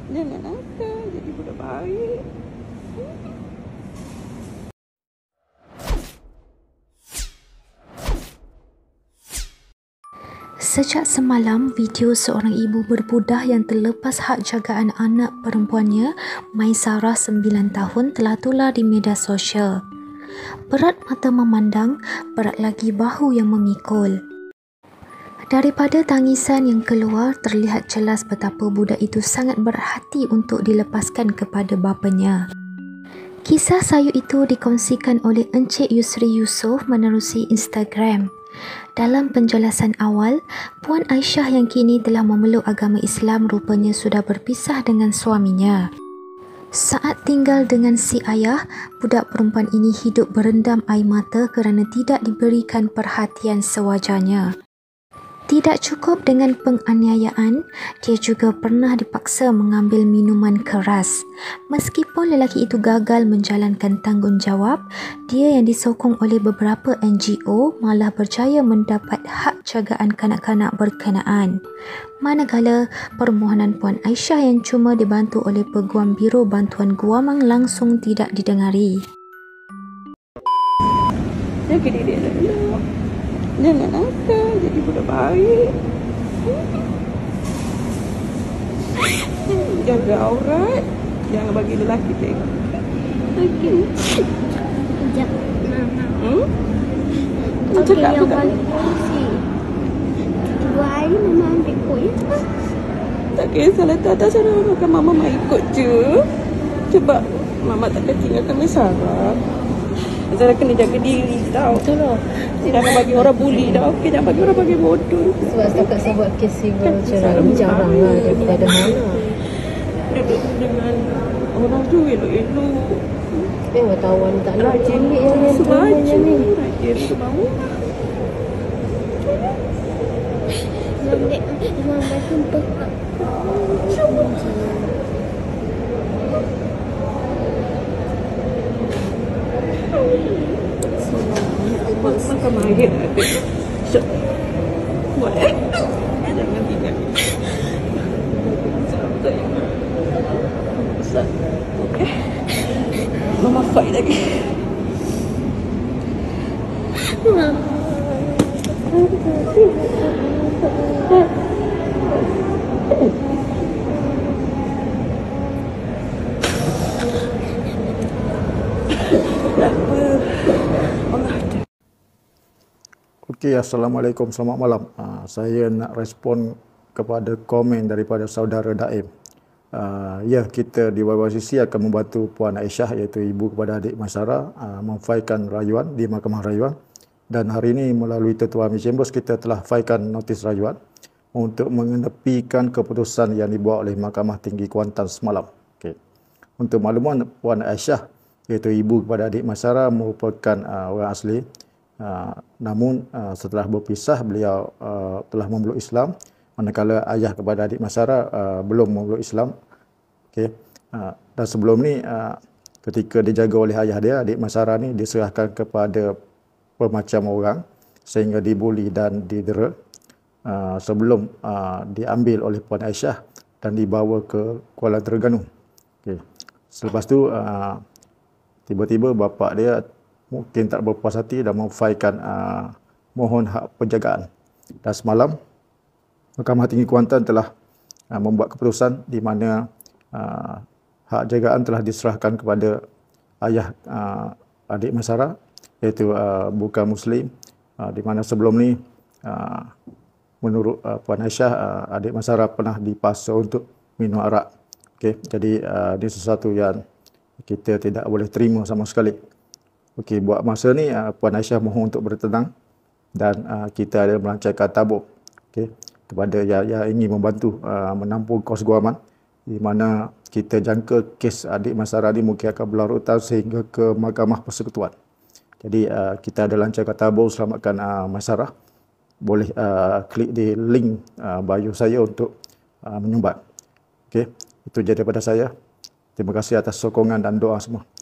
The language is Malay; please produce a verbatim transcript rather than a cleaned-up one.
Jangan nakal, jadi budak baik. Sejak semalam, video seorang ibu berbudah yang terlepas hak jagaan anak perempuannya, Maisarah sembilan tahun, telah tular di media sosial. Berat mata memandang, berat lagi bahu yang memikul. Daripada tangisan yang keluar, terlihat jelas betapa budak itu sangat berhati untuk dilepaskan kepada bapanya. Kisah sayu itu dikongsikan oleh Encik Yusri Yusof menerusi Instagram. Dalam penjelasan awal, Puan Aisyah yang kini telah memeluk agama Islam rupanya sudah berpisah dengan suaminya. Saat tinggal dengan si ayah, budak perempuan ini hidup berendam air mata kerana tidak diberikan perhatian sewajarnya. Tidak cukup dengan penganiayaan, dia juga pernah dipaksa mengambil minuman keras. Meskipun lelaki itu gagal menjalankan tanggungjawab, dia yang disokong oleh beberapa N G O malah berjaya mendapat hak jagaan kanak-kanak berkenaan. Manakala permohonan Puan Aisyah yang cuma dibantu oleh Peguam Biro Bantuan Guaman langsung tidak didengari. Jaga diri dulu. Jangan nakal, jadi budak baik. Jaga aurat. Jangan bagi lelaki tengok. Okey. Sekejap, Mama. Hmm? Okey, Cakap yang tu tak? balik polisi. Dua hari Mama ambil kot ya. Tak kisahlah, tak atas sana makan mama mai ikut je. Sebab mama takkan tinggalkan Maisarah. Maisarah kena jaga diri tau. Betul lah. Jangan bagi orang bully tau. Okay, jangan bagi orang bagi bodoh. Sebab setakat saya buat kes civil cerai ni jarang lah daripada mana. Duduk dengan orang tu elok-elok. Eh, wartawan tak nak Rajin ambil yang yang sebaju. yang ni. Rajin semau. Balik, Mama sumpah. Makan mahir ada. Syok. Buat eh. Jangan tinggal. Besar. Okay. Mama fight lagi. Okey, Assalamualaikum, selamat malam. Uh, saya nak respon kepada komen daripada saudara Daim. Uh, ya, kita di Y Y C C akan membantu Puan Aisyah iaitu ibu kepada adik Maisarah uh, memfailkan rayuan di Mahkamah Rayuan, dan hari ini melalui Tetua Amir Chambers kita telah failkan notis rayuan untuk mengenepikan keputusan yang dibuat oleh Mahkamah Tinggi Kuantan semalam. Okey. Untuk makluman, Puan Aisyah iaitu ibu kepada adik Maisarah merupakan uh, orang asli. Uh, namun uh, setelah berpisah beliau uh, telah memeluk Islam, manakala ayah kepada adik Maisarah uh, belum memeluk Islam. Okey. Uh, dan sebelum ni uh, ketika dijaga oleh ayah dia, adik Maisarah ni diserahkan kepada pemacam orang sehingga dibuli dan didera uh, sebelum uh, diambil oleh Puan Aisyah dan dibawa ke Kuala Terengganu. Okey. Selepas tu uh, tiba-tiba bapa dia mungkin tak berpuas hati dan memfailkan uh, mohon hak penjagaan. Dan semalam Mahkamah Tinggi Kuantan telah uh, membuat keputusan di mana uh, hak jagaan telah diserahkan kepada ayah uh, adik Maisarah iaitu uh, bukan Muslim, uh, di mana sebelum ni uh, menurut uh, Puan Aisyah uh, adik Maisarah pernah dipaksa untuk minum arak. Okay. Jadi uh, ini sesuatu yang kita tidak boleh terima sama sekali. Okey, buat masa ni uh, Puan Aisyah mohon untuk bertenang dan uh, kita ada melancarkan tabur okey kepada yang, yang ingin membantu uh, menampung kos guaman, di mana kita jangka kes adik Maisarah ni mungkin akan berlarutan sehingga ke Mahkamah Persekutuan. Jadi uh, kita ada lancarkan tabur selamatkan uh, Maisarah. Boleh uh, klik di link uh, bio saya untuk uh, menyumbat. Okey, itu je daripada saya. Terima kasih atas sokongan dan doa semua.